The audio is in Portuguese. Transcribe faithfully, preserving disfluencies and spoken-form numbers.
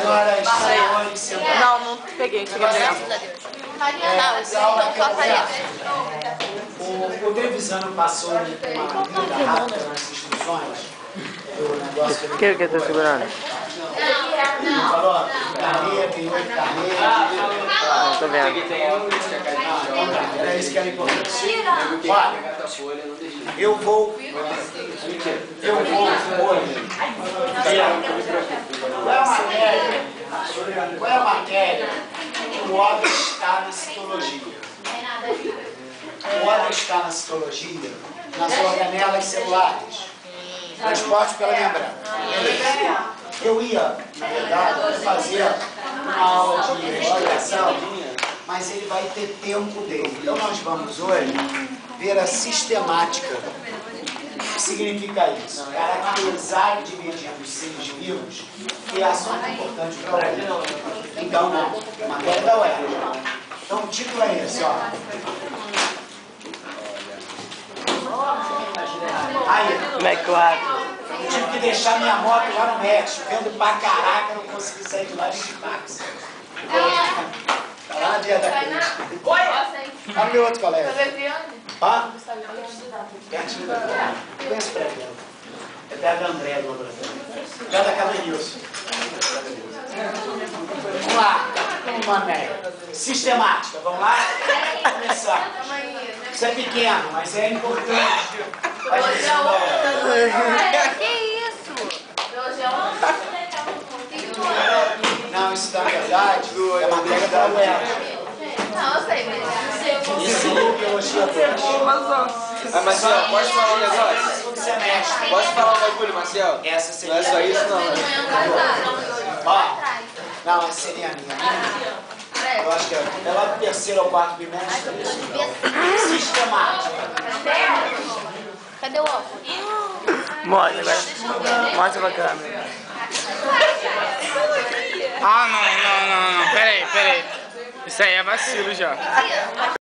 Senhoras, senhores, senhores. Não, não peguei, não peguei. Graças a Deus. Não, isso não só faria. O, o Trevisano passou uma vida rápida nas instruções do negócio que O que ele está segurando? ele falou. Carneia, tem oito carneiras. Não tô vendo. Era isso que era importante. Olha, eu vou. Eu vou hoje. Qual é a matéria? Qual é a matéria que o Oda está na citologia? O Oda está na citologia, nas organelas celulares. Transporte pela membrana. Eu ia, na verdade, fazer uma aula de respiração, mas ele vai ter tempo dele. Então nós vamos hoje ver a sistemática. O que significa isso? Caracterizar e dividir os seres vivos, que é assunto importante para o U E R. Então, matéria da U E R. Então o título é esse, ó. Aí, Como é que eu abro? eu tive que deixar minha moto lá no México, vendo pra caraca, não consegui sair de lá de táxi. Tá lá na dia da cruz. Olha o meu outro colega. Hã? Pertinho da Viana. Conhece o pré-Viana? É perto da André do laboratório. Já da Cabanilson. Vamos lá, mané. Sistemática, vamos lá? Começar. Isso é pequeno, mas é importante. A gente Que isso? Não, isso na verdade é matéria da U E R. Não, eu sei, mas Isso é biologia dois. Ah, Marcel, pode falar um negócio? Segundo semestre. Pode falar um bagulho, Marcel? Essa Não seria é só isso, não, né? Ó, não, essa seria a minha. Eu acho que é é lá do terceiro ao quarto bimestre. Sistemática. Cadê o óculos? Mostra agora. Mostra pra câmera. Ah, não, não, não, não. Pera aí, pera aí. Isso aí é vacilo já.